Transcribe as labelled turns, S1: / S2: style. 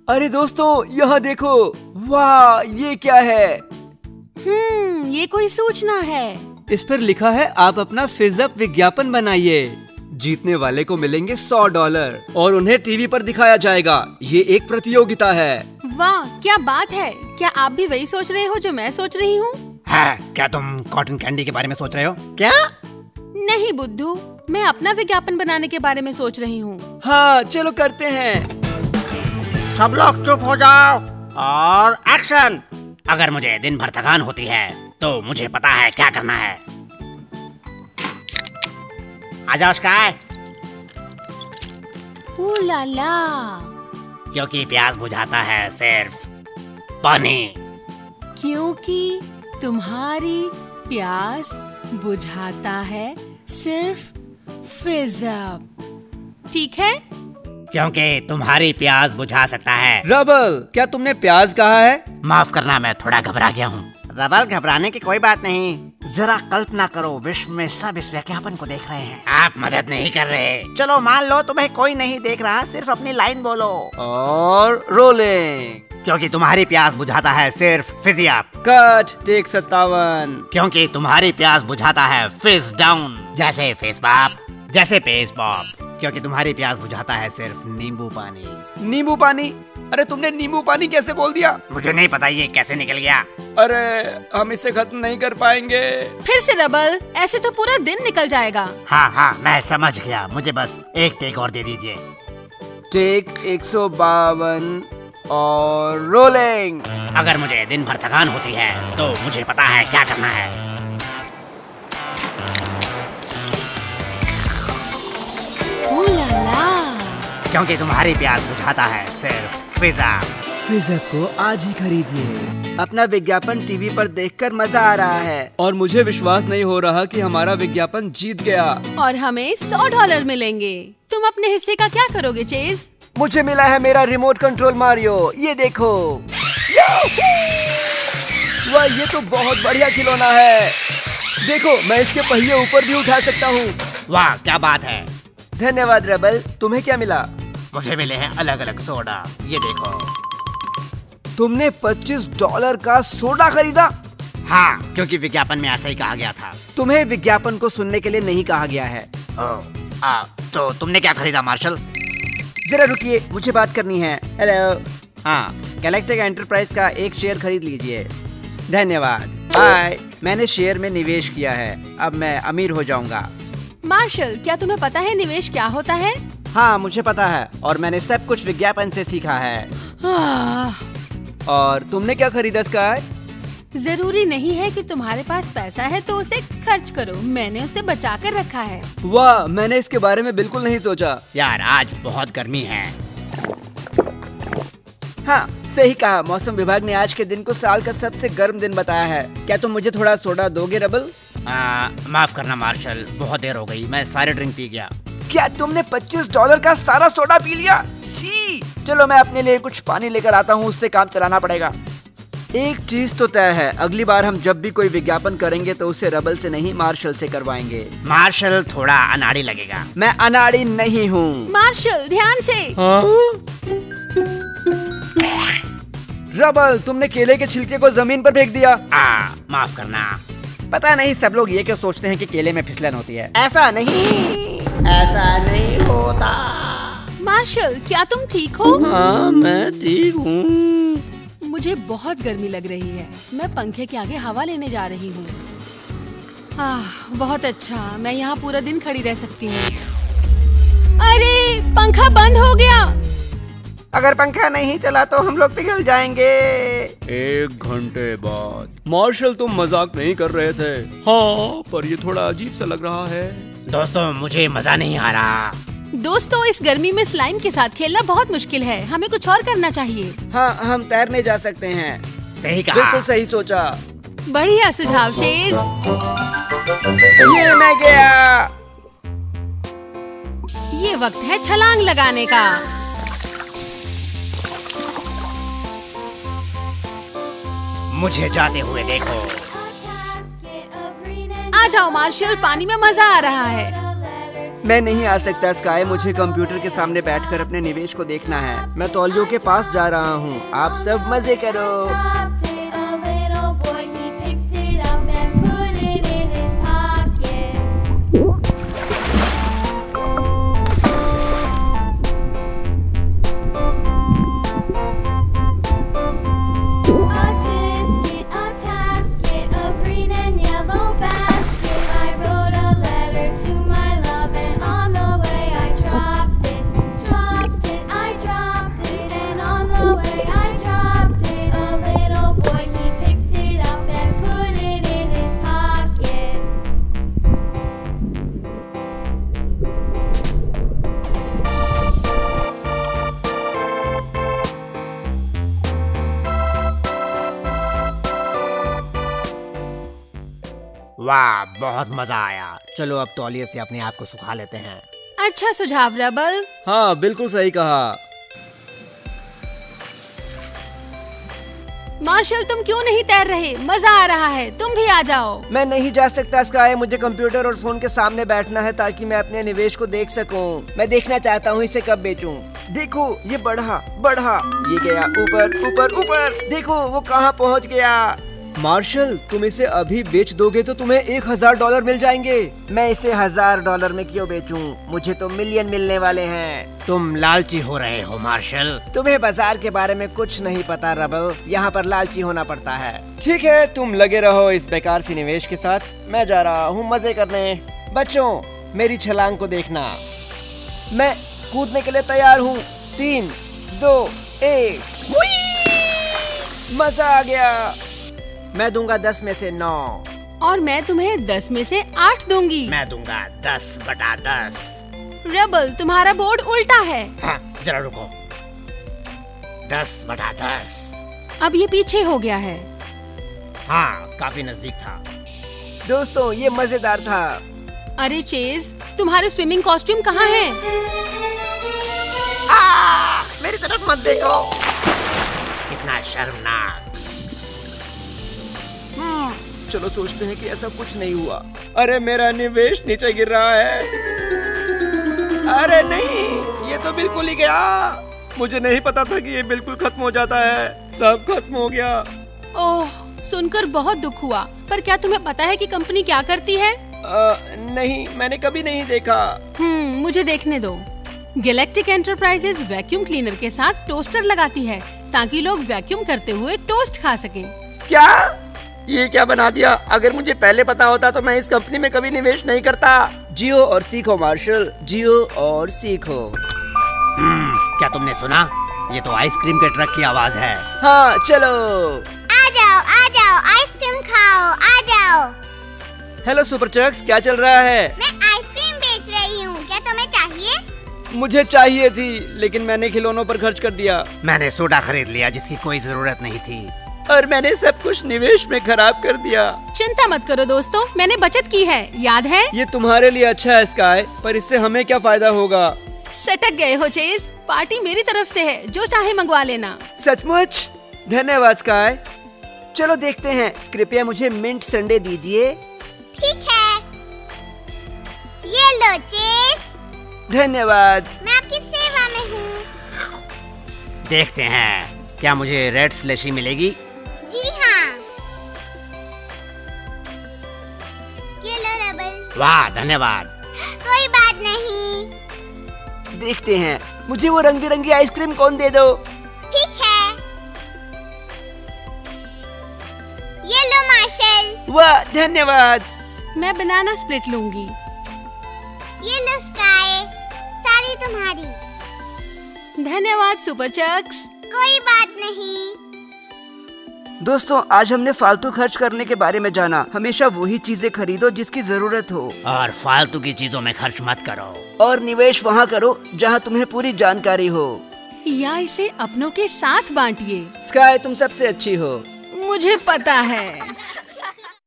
S1: अरे दोस्तों यहाँ देखो, वाह ये क्या है?
S2: ये कोई सूचना है।
S1: इस पर लिखा है आप अपना फिज़अप विज्ञापन बनाइए। जीतने वाले को मिलेंगे $100 और उन्हें टीवी पर दिखाया जाएगा। ये एक प्रतियोगिता है।
S2: वाह क्या बात है। क्या आप भी वही सोच रहे हो जो मैं सोच रही हूँ?
S3: क्या तुम कॉटन कैंडी के बारे में सोच रहे हो क्या?
S2: नहीं बुद्धू, मैं अपना विज्ञापन बनाने के बारे में सोच रही हूँ।
S1: हाँ चलो करते हैं।
S3: सब लोग चुप हो जाओ और एक्शन। अगर मुझे दिन भर थकान होती है तो मुझे पता है क्या करना है। आजा स्काई।
S2: ओ ला ला।
S3: क्योंकि प्यास बुझाता है सिर्फ पानी।
S2: क्योंकि तुम्हारी प्यास बुझाता है सिर्फ फिज़अप। ठीक है?
S3: क्योंकि तुम्हारी प्यास बुझा सकता है
S1: रबल। क्या तुमने प्याज कहा है?
S3: माफ करना, मैं थोड़ा घबरा गया हूँ। रबल घबराने की कोई बात नहीं। जरा कल्पना करो, विश्व में सब इस विज्ञापन को देख रहे हैं। आप मदद नहीं कर रहे। चलो मान लो तुम्हें कोई नहीं देख रहा, सिर्फ अपनी लाइन बोलो
S1: और रोलिंग।
S3: क्योंकि तुम्हारी प्यास बुझाता है सिर्फ फिज़अप।
S1: कट। टेक 57।
S3: क्योंकि तुम्हारी प्यास बुझाता है फिज़ डाउन। जैसे फेस पॉप, जैसे पेस पॉप। क्योंकि तुम्हारी प्यास बुझाता है सिर्फ नींबू पानी।
S1: नींबू पानी? अरे तुमने नींबू पानी कैसे बोल दिया?
S3: मुझे नहीं पता ये कैसे निकल गया।
S1: अरे हम इसे खत्म नहीं कर पाएंगे।
S2: फिर से रबल, ऐसे तो पूरा दिन निकल जाएगा।
S3: हाँ मैं समझ गया। मुझे बस एक टेक और दे दीजिए।
S1: टेक 152 और रोलिंग।
S3: अगर मुझे दिन भर थकान होती है तो मुझे पता है क्या करना है।
S2: ओ ला ला।
S3: क्योंकि तुम्हारी प्यास बुझाता है सिर्फ फिज़अप।
S1: फिज़अप को आज ही खरीदिए। अपना विज्ञापन टीवी पर देखकर मजा आ रहा है और मुझे विश्वास नहीं हो रहा कि हमारा विज्ञापन जीत गया
S2: और हमें $100 मिलेंगे। तुम अपने हिस्से का क्या करोगे चेज?
S1: मुझे मिला है मेरा रिमोट कंट्रोल मारियो। ये देखो। वाह ये तो बहुत बढ़िया खिलौना है। देखो मैं इसके पहिए ऊपर भी उठा सकता हूँ।
S3: वाह क्या बात है।
S1: धन्यवाद रबल। तुम्हें क्या मिला?
S3: मुझे मिले हैं अलग अलग सोडा। ये देखो।
S1: तुमने $25 का सोडा खरीदा?
S3: हाँ, क्योंकि विज्ञापन में ऐसा ही कहा गया था।
S1: तुम्हें विज्ञापन को सुनने के लिए नहीं कहा गया है।
S3: तो तुमने क्या खरीदा मार्शल?
S1: जरा रुकिए, मुझे बात करनी है। हेलो। हाँ, गैलेक्टिक एंटरप्राइज का एक शेयर खरीद लीजिए। धन्यवाद। बाय। मैंने शेयर में निवेश किया है, अब मैं अमीर हो जाऊंगा।
S2: मार्शल, क्या तुम्हें पता है निवेश क्या होता है?
S1: हाँ मुझे पता है और मैंने सब कुछ विज्ञापन से सीखा है। और तुमने क्या खरीदा स्काई?
S2: जरूरी नहीं है कि तुम्हारे पास पैसा है तो उसे खर्च करो। मैंने उसे बचा कर रखा है।
S1: वाह मैंने इसके बारे में बिल्कुल नहीं सोचा।
S3: यार आज बहुत गर्मी है।
S1: हाँ सही कहा। मौसम विभाग ने आज के दिन को साल का सबसे गर्म दिन बताया है। क्या तुम मुझे थोड़ा सोडा दोगे रबल?
S3: माफ करना मार्शल, बहुत देर हो गई, मैं सारे ड्रिंक पी गया।
S1: क्या तुमने $25 का सारा सोडा पी लिया? शी। चलो मैं अपने लिए कुछ पानी लेकर आता हूँ, उससे काम चलाना पड़ेगा। एक चीज तो तय है, अगली बार हम जब भी कोई विज्ञापन करेंगे तो उसे रबल से नहीं मार्शल से करवाएंगे।
S3: मार्शल थोड़ा अनाड़ी लगेगा।
S1: मैं अनाड़ी नहीं हूँ।
S2: मार्शल ध्यान से।
S1: रबल तुमने केले के छिलके को जमीन पर फेंक दिया।
S3: माफ करना।
S1: पता नहीं सब लोग ये क्यों सोचते हैं कि केले में फिसलन होती है।
S3: ऐसा नहीं होता।
S2: मार्शल क्या तुम ठीक हो?
S1: हाँ मैं ठीक हूँ।
S2: मुझे बहुत गर्मी लग रही है। मैं पंखे के आगे हवा लेने जा रही हूँ। बहुत अच्छा, मैं यहाँ पूरा दिन खड़ी रह सकती हूँ। अरे पंखा बंद हो गया।
S1: अगर पंखा नहीं चला तो हम लोग पिघल जाएंगे। 1 घंटे बाद। मार्शल तुम मजाक नहीं कर रहे थे? हाँ पर ये थोड़ा अजीब सा लग रहा है।
S3: दोस्तों मुझे मजा नहीं आ रहा।
S2: दोस्तों इस गर्मी में स्लाइम के साथ खेलना बहुत मुश्किल है। हमें कुछ और करना चाहिए।
S1: हाँ हम तैरने जा सकते हैं।
S3: सही कहा।
S1: बिल्कुल सही सोचा।
S2: बढ़िया सुझाव शेज।
S1: ये मैं गया।
S2: ये वक्त है छलांग लगाने का।
S3: मुझे जाते हुए देखो।
S2: आ जाओ मार्शल, पानी में मजा आ रहा है।
S1: मैं नहीं आ सकता स्काई, मुझे कंप्यूटर के सामने बैठकर अपने निवेश को देखना है। मैं तौलियों के पास जा रहा हूँ, आप सब मजे करो।
S3: वाह, बहुत मजा आया। चलो अब तौलिए से अपने आप को सुखा लेते हैं।
S2: अच्छा सुझाव रबल।
S1: हाँ बिल्कुल सही कहा।
S2: मार्शल तुम क्यों नहीं तैर रहे? मजा आ रहा है, तुम भी आ जाओ।
S1: मैं नहीं जा सकता स्काई, मुझे कंप्यूटर और फोन के सामने बैठना है ताकि मैं अपने निवेश को देख सकूं। मैं देखना चाहता हूं इसे कब बेचूं। देखो ये बढ़ा बढ़ा, ये गया ऊपर ऊपर ऊपर, देखो वो कहां पहुंच गया। मार्शल तुम इसे अभी बेच दोगे तो तुम्हें $1000 मिल जाएंगे। मैं इसे $1000 में क्यों बेचूं? मुझे तो मिलियन मिलने वाले हैं।
S3: तुम लालची हो रहे हो मार्शल।
S1: तुम्हें बाजार के बारे में कुछ नहीं पता रबल, यहाँ पर लालची होना पड़ता है। ठीक है तुम लगे रहो इस बेकार सी निवेश के साथ, मैं जा रहा हूँ मजे करने। बच्चों मेरी छलांग को देखना, मैं कूदने के लिए तैयार हूँ। 3, 2, 1। मजा आ गया। मैं दूंगा 10 में से 9।
S2: और मैं तुम्हें 10 में से 8 दूंगी।
S3: मैं दूंगा 10/10।
S2: रबल तुम्हारा बोर्ड उल्टा है।
S3: हाँ, जरा रुको। 10/10।
S2: अब ये पीछे हो गया है।
S3: हाँ काफी नजदीक था।
S1: दोस्तों ये मजेदार था।
S2: अरे चेज, तुम्हारे स्विमिंग कॉस्ट्यूम कहाँ है?
S3: मेरी तरफ मत देखो। कितना शर्मनाक।
S1: चलो सोचते हैं कि ऐसा कुछ नहीं हुआ। अरे मेरा निवेश नीचे गिर रहा है। अरे नहीं, ये तो बिल्कुल ही गया। मुझे नहीं पता था कि ये बिल्कुल खत्म हो जाता है। सब खत्म हो गया।
S2: ओह, सुनकर बहुत दुख हुआ। पर क्या तुम्हें पता है कि कंपनी क्या करती है?
S1: नहीं, मैंने कभी नहीं देखा।
S2: मुझे देखने दो। गैलेक्टिक एंटरप्राइजेज वैक्यूम क्लीनर के साथ टोस्टर लगाती है ताकि लोग वैक्यूम करते हुए टोस्ट खा सकें।
S1: क्या? ये क्या बना दिया? अगर मुझे पहले पता होता तो मैं इस कंपनी में कभी निवेश नहीं करता। जियो और सीखो मार्शल, जियो और सीखो।
S3: क्या तुमने सुना? ये तो आइसक्रीम के ट्रक की आवाज है।
S1: हाँ चलो
S4: आ जाओ आइसक्रीम खाओ, आ जाओ।
S1: हेलो सुपर चक्स, क्या चल रहा है?
S4: मैं आइसक्रीम बेच रही हूँ, क्या तुम्हें चाहिए?
S1: मुझे चाहिए थी लेकिन मैंने खिलौनों पर खर्च कर दिया।
S3: मैंने सोडा खरीद लिया जिसकी कोई जरूरत नहीं थी।
S1: और मैंने सब कुछ निवेश में खराब कर दिया।
S2: चिंता मत करो दोस्तों, मैंने बचत की है, याद है?
S1: ये तुम्हारे लिए अच्छा है स्काई, पर इससे हमें क्या फायदा होगा?
S2: सटक गए हो चेज, पार्टी मेरी तरफ से है, जो चाहे मंगवा लेना।
S1: सचमुच? धन्यवाद स्काई। चलो देखते हैं, कृपया मुझे मिंट संडे दीजिए।
S4: ठीक है, ये लो चीज।
S1: धन्यवाद।
S4: मैं आपकी सेवा में हूँ।
S3: देखते हैं क्या मुझे रेड स्लशी मिलेगी।
S4: जी हाँ, ये लो रबल।
S3: वाह धन्यवाद।
S4: कोई बात नहीं।
S1: देखते हैं मुझे वो रंग बिरंगी आइसक्रीम कौन दे दो।
S4: ठीक है, ये लो मार्शल।
S1: वाह धन्यवाद।
S2: मैं बनाना स्प्लिट लूंगी।
S4: ये लो स्काई, सारी तुम्हारी।
S2: धन्यवाद सुपर चक्स।
S4: कोई बात नहीं।
S1: दोस्तों आज हमने फालतू खर्च करने के बारे में जाना। हमेशा वही चीजें खरीदो जिसकी जरूरत हो,
S3: और फालतू की चीजों में खर्च मत करो।
S1: और निवेश वहाँ करो जहाँ तुम्हें पूरी जानकारी हो,
S2: या इसे अपनों के साथ बांटिए।
S1: स्काई तुम सबसे अच्छी हो।
S2: मुझे पता है।